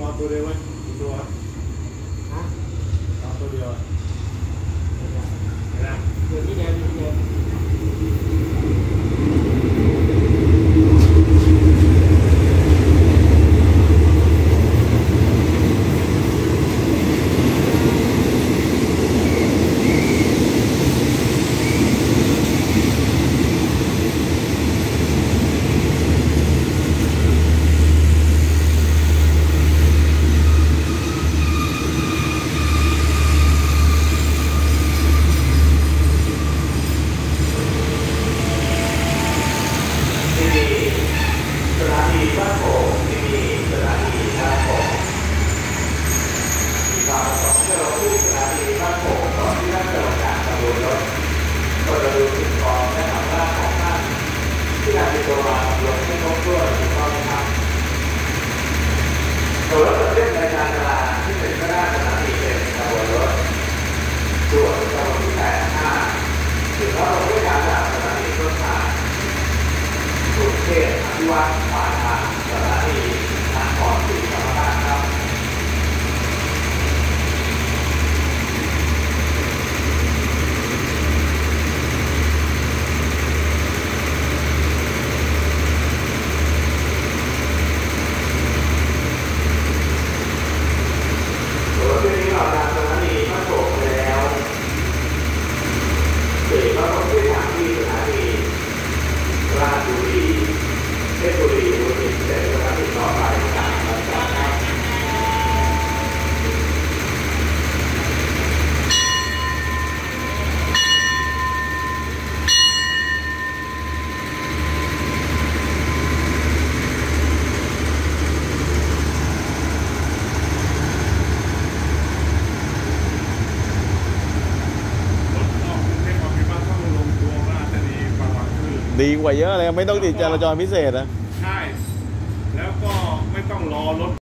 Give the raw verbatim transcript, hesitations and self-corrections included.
เอาตัวเดียวไว้กี่ตัวฮะเอาตัวเดียวนะเดี๋ยวนี้เดียวนี้เดียวตัวรถเส้นในการตลาดที่เป็นพระราชสถานีเป็นขบวนรถส่วนขบวนที่แปดห้าถึงแล้วเราด้วยการจากสถานีต้นทางกรุงเทพอภิวัตรผ่านทางสถานีนครศรีธรรมราชครับดีกว่าเยอะเลยไม่ต้องติดจราจรพิเศษนะใช่แล้วก็ไม่ต้องรอรถ